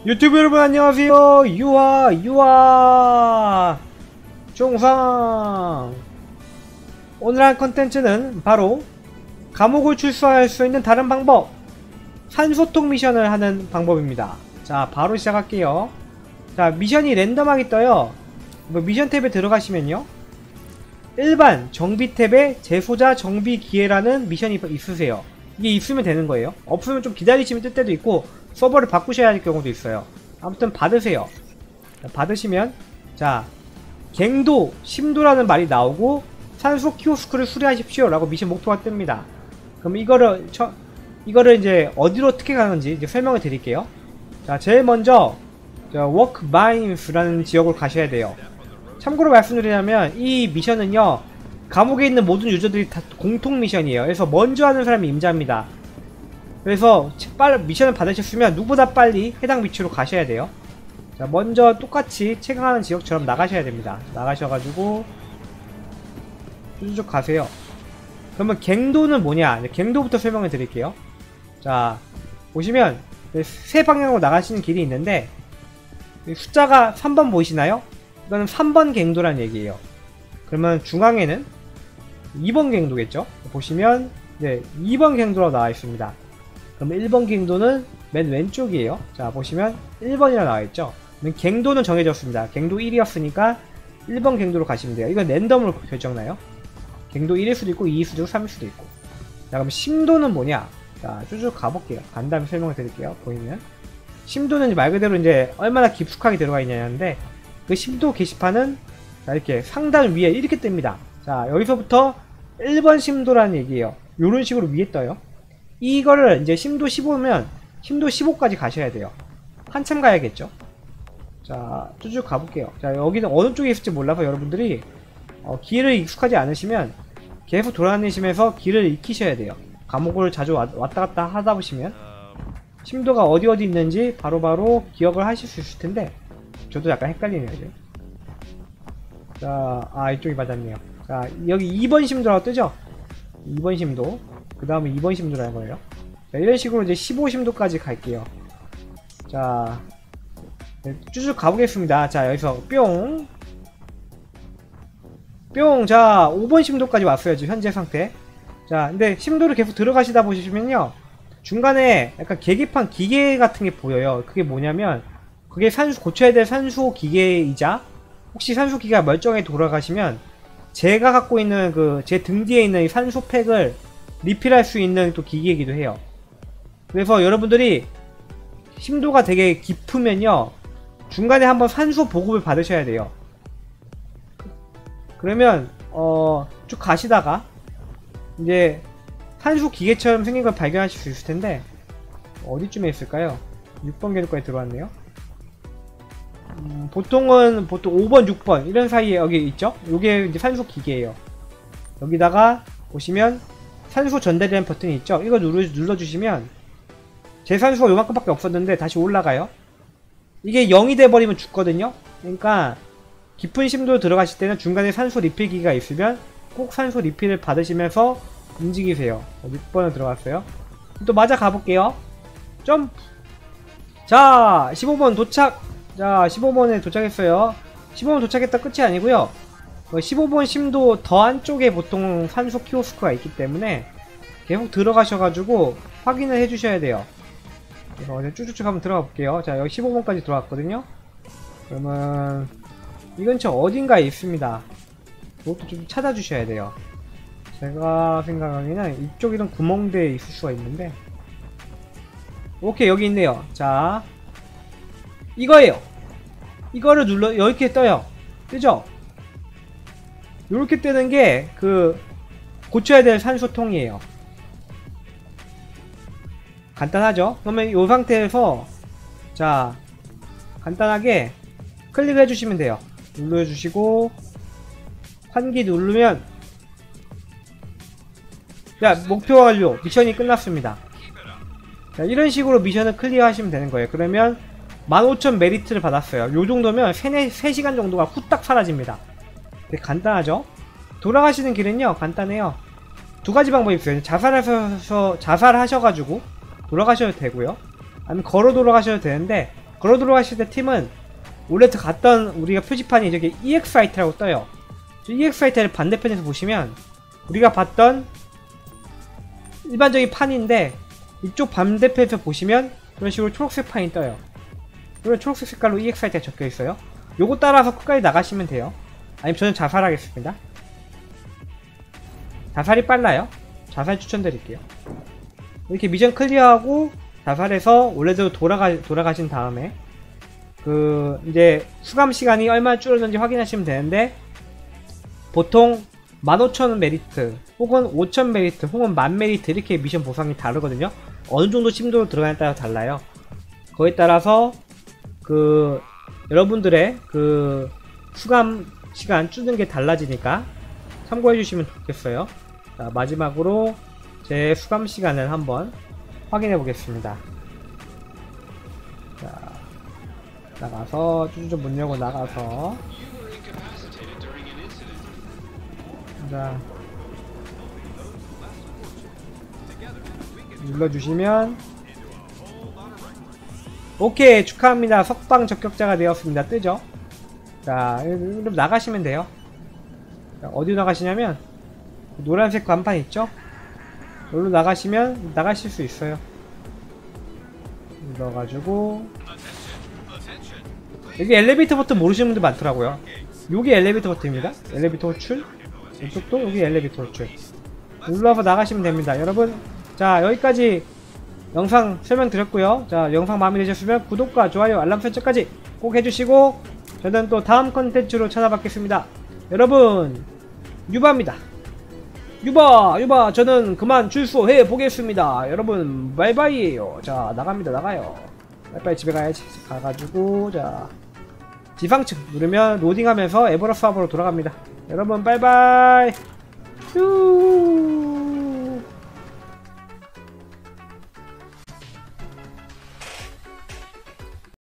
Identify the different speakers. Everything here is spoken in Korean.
Speaker 1: 유튜브 여러분 안녕하세요. 유아 종상. 오늘 할 컨텐츠는 바로 감옥을 출소할 수 있는 다른 방법, 산소통 미션을 하는 방법입니다. 자, 바로 시작할게요. 자, 미션이 랜덤하게 떠요. 미션 탭에 들어가시면요, 일반 정비 탭에 재소자 정비 기회라는 미션이 있으세요. 이게 있으면 되는 거예요. 없으면 좀 기다리시면 뜰 때도 있고 서버를 바꾸셔야 할 경우도 있어요. 아무튼 받으세요. 받으시면, 자, 갱도 심도라는 말이 나오고 산소 키오스크를 수리하십시오 라고 미션 목표가 뜹니다. 그럼 이거를 이제 어디로 어떻게 가는지 이제 설명을 드릴게요. 자, 제일 먼저 워크바인스라는 지역으로 가셔야 돼요. 참고로 말씀드리자면 이 미션은요, 감옥에 있는 모든 유저들이 다 공통 미션이에요. 그래서 먼저 하는 사람이 임자입니다. 그래서 미션을 받으셨으면 누구보다 빨리 해당 위치로 가셔야 돼요. 자, 먼저 똑같이 채광하는 지역처럼 나가셔야 됩니다. 나가셔가지고 쭉 가세요. 그러면 갱도는 뭐냐? 갱도부터 설명을 드릴게요. 자, 보시면 세 방향으로 나가시는 길이 있는데 숫자가 3번 보이시나요? 이거는 3번 갱도란 얘기예요. 그러면 중앙에는 2번 갱도겠죠? 보시면 2번 갱도라고 나와 있습니다. 그러면 1번 갱도는 맨 왼쪽이에요. 자, 보시면 1번이라 나와있죠? 그러면 갱도는 정해졌습니다. 갱도 1이었으니까 1번 갱도로 가시면 돼요. 이건 랜덤으로 결정나요? 갱도 1일 수도 있고 2일 수도 있고 3일 수도 있고. 자, 그럼 심도는 뭐냐? 자, 쭉 가볼게요. 간 다음에 설명을 드릴게요. 보이면 심도는 말 그대로 이제 얼마나 깊숙하게 들어가 있냐는데, 그 심도 게시판은 자, 이렇게 상단 위에 이렇게 뜹니다. 자, 여기서부터 1번 심도라는 얘기예요. 요런 식으로 위에 떠요. 이거를 이제 심도 15면 심도 15까지 가셔야 돼요. 한참 가야겠죠. 자, 쭉 가볼게요. 자, 여기는 어느 쪽에 있을지 몰라서 여러분들이 길을 익숙하지 않으시면 계속 돌아다니시면서 길을 익히셔야 돼요. 감옥을 자주 왔다 갔다 하다 보시면 심도가 어디 있는지 바로바로 기억을 하실 수 있을 텐데, 저도 약간 헷갈리네요, 이제. 자, 이쪽이 맞았네요. 자, 여기 2번 심도라고 뜨죠? 2번 심도. 그 다음에 2번 심도라는 거예요. 자, 이런 식으로 이제 15심도까지 갈게요. 자, 쭉 가보겠습니다. 자, 여기서 뿅! 뿅! 자, 5번 심도까지 왔어요, 지금 현재 상태. 자, 근데 심도를 계속 들어가시다 보시면요, 중간에 약간 계기판 기계 같은 게 보여요. 그게 뭐냐면, 그게 고쳐야 될 산소 기계이자, 혹시 산소 기계가 멀쩡하게 돌아가시면 제가 갖고 있는 제 등 뒤에 있는 이 산소 팩을 리필할 수 있는 또 기계이기도 해요. 그래서 여러분들이 심도가 되게 깊으면요, 중간에 한번 산소 보급을 받으셔야 돼요. 그러면 쭉 가시다가 이제 산소 기계처럼 생긴 걸 발견하실 수 있을 텐데, 어디쯤에 있을까요? 6번 궤도까지 들어왔네요. 보통 5번, 6번 이런 사이에 여기 있죠? 요게 이제 산소 기계예요. 여기다가 보시면 산소 전달이라는 버튼이 있죠? 이거 눌러주시면 제 산소가 요만큼밖에 없었는데 다시 올라가요. 이게 0이 돼버리면 죽거든요? 그러니까 깊은 심도로 들어가실 때는 중간에 산소 리필기가 있으면 꼭 산소 리필을 받으시면서 움직이세요. 6번을 들어갔어요. 또 맞아 가볼게요. 점프! 자, 15번 도착! 자, 15번에 도착했어요. 15번 도착했다 끝이 아니고요, 15번 심도 더 안쪽에 보통 산소 키오스크가 있기 때문에 계속 들어가셔가지고 확인을 해주셔야 돼요. 그래서 이제 쭉쭉쭉 한번 들어가 볼게요. 자, 여기 15번까지 들어왔거든요. 그러면 이 근처 어딘가에 있습니다. 그것도 좀 찾아주셔야 돼요. 제가 생각하기에는 이쪽 이런 구멍대에 있을 수가 있는데, 오케이, 여기 있네요. 자, 이거예요. 이거를 이렇게 떠요. 뜨죠? 요렇게 뜨는 게 고쳐야 될 산소통이에요. 간단하죠? 그러면 이 상태에서, 자, 간단하게 클릭을 해주시면 돼요. 눌러주시고 환기 누르면, 자, 목표 완료. 미션이 끝났습니다. 자, 이런 식으로 미션을 클리어 하시면 되는 거예요. 그러면 15,000 메리트를 받았어요. 요 정도면 3시간 정도가 후딱 사라집니다. 되게 간단하죠? 돌아가시는 길은요, 간단해요. 두 가지 방법이 있어요. 자살하셔가지고 돌아가셔도 되고요. 아니면 걸어 돌아가셔도 되는데, 걸어 들어가실 때 팀은 원래 갔던 우리가 표지판이 저기 EXIT라고 떠요. EXIT를 반대편에서 보시면 우리가 봤던 일반적인 판인데 이쪽 반대편에서 보시면 이런 식으로 초록색 판이 떠요. 이런 초록색 색깔로 EXIT가 적혀 있어요. 요거 따라서 끝까지 나가시면 돼요. 아니면 저는 자살하겠습니다. 자살이 빨라요. 자살 추천드릴게요. 이렇게 미션 클리어하고 자살해서 원래대로 돌아가신 다음에 이제 수감 시간이 얼마나 줄어든지 확인하시면 되는데 보통 15,000 메리트 혹은 5,000 메리트 혹은 10,000 메리트 이렇게 미션 보상이 다르거든요. 어느 정도 심도로 들어가냐에 따라 달라요. 거기에 따라서 여러분들의 수감 시간 줄는 게 달라지니까 참고해 주시면 좋겠어요. 자, 마지막으로 제 수감 시간을 한번 확인해 보겠습니다. 자, 나가서 쭈쭈쭈 문 열고 나가서 자 눌러주시면 오케이 축하합니다. 석방 적격자가 되었습니다. 뜨죠? 자 그럼 나가시면 돼요. 자, 어디로 나가시냐면 노란색 간판 있죠? 여기로 나가시면 나가실 수 있어요. 눌러가지고 여기 엘리베이터 버튼 모르시는 분들 많더라고요. 여기 엘리베이터 버튼입니다. 엘리베이터 호출, 이쪽도 여기 엘리베이터 호출 눌러서 나가시면 됩니다. 여러분 자 여기까지 영상 설명드렸고요. 자 영상 마음에 드셨으면 구독과 좋아요 알람 설정까지 꼭 해주시고 저는 또 다음 컨텐츠로 찾아뵙겠습니다. 여러분 유바입니다. 유바 저는 그만 출소해 보겠습니다. 여러분 바이바이에요. 자 나갑니다. 나가요. 빨리 집에 가야지. 가가지고 자 지상층 누르면 로딩하면서 에버라 사업으로 돌아갑니다. 여러분 바이바이. 휴